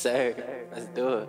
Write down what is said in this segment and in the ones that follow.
sir. Let's do it.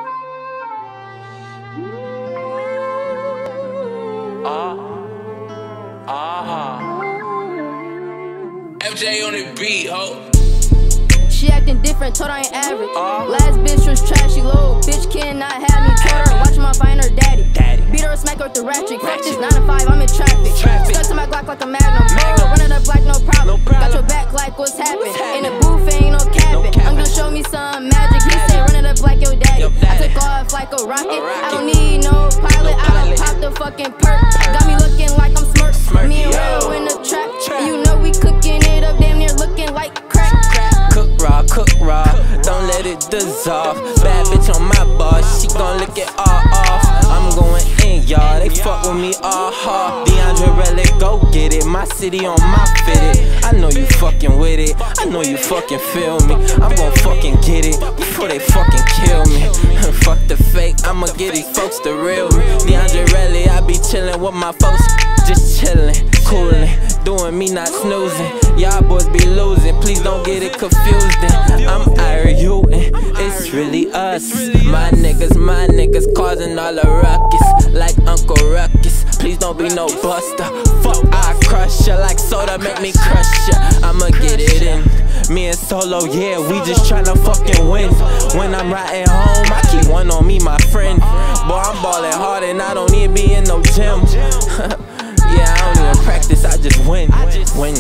FJ on the beat, ho. She acting different, told I ain't average. Last bitch was trashy, little bitch cannot have me. Told her, watch my find her daddy. Beat her or smack her with the ratchet. Practice 9 to 5, I'm in traffic. Stuck to my Glock like a magnum. Running up black, no problem. Got your back like what's happening. In the booth, ain't no capping. I'm gonna show me some magic. He say, running up like your daddy. I took off like a rocket. I don't need no pilot. I done popped the fucking perk. Got me looking like I'm smirk. Me and Real in the trap. You know we cooking it up, damn near looking like crack. Cook raw, don't let it dissolve. Bad bitch on my boss, she gon' lick it all off. I'm going in, y'all, they fuck with me all hard. DeAndre really go get it, my city on my fitted. I know you fucking with it, I know you fucking feel me. I'm gon' fucking get it before they fucking kill me. Fuck the fake, I'ma get these folks the real me. DeAndre really, I be chillin' with my folks, just chillin', coolin', doing me not snoozing. Y'all boys be losing, please don't get it confused. I'm arguing, it's really us. My niggas causing all the ruckus, like Uncle Ruckus. Please don't be no buster. Fuck, I crush ya like soda, make me crush ya. I'ma get it in. Me and Solo, yeah, we just tryna fucking win. When I'm riding home, I keep one on me, my friend. Boy, I'm ballin' hard and I don't even be in no gym. Yeah, I don't even practice, I just win. Win.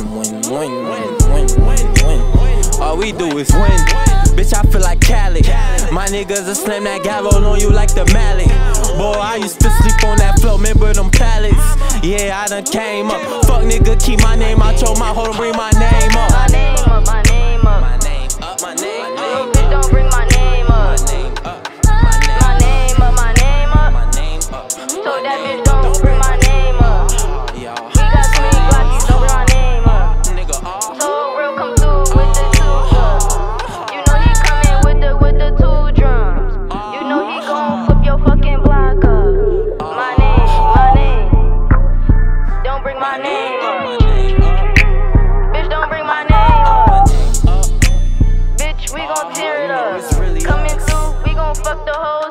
All we do is win. Bitch, I feel like Cali. My niggas will slam that gavel on you like the mallet. Boy, I used to sleep on that floor, remember them pallets? Yeah, I done came up. Fuck nigga, keep my name out your mouth, hold on, bring my name up. My name up, my name up. My name up, my name up. Little bitch, don't bring my name up. My name up, my name up, my name up. my name up. Told that bitch don't bring my name up. We got 20 Glockies, don't bring my name up. Nigga, So Real come through with the 2 drums. You know he coming with the 2 drums. You know he gon' flip your fucking block up. My name. Don't bring my name up. Bitch, don't bring my name up. Bitch, we gon' tear it up. Coming through, we gon' fuck the whole